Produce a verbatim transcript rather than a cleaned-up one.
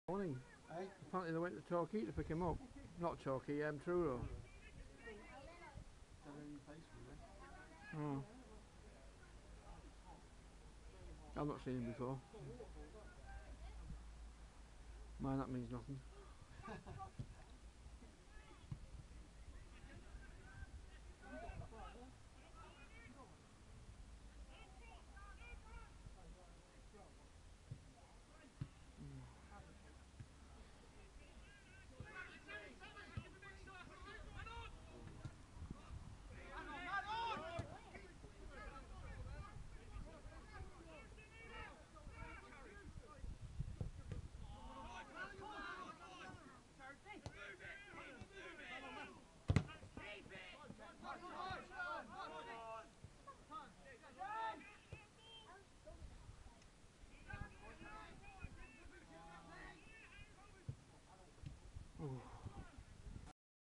Morning. Eh? Apparently they went to Torquay to pick him up. Not Torquay, um, Truro. Got any place for it? Oh. I've not seen him before. Mine, that means nothing. Oh.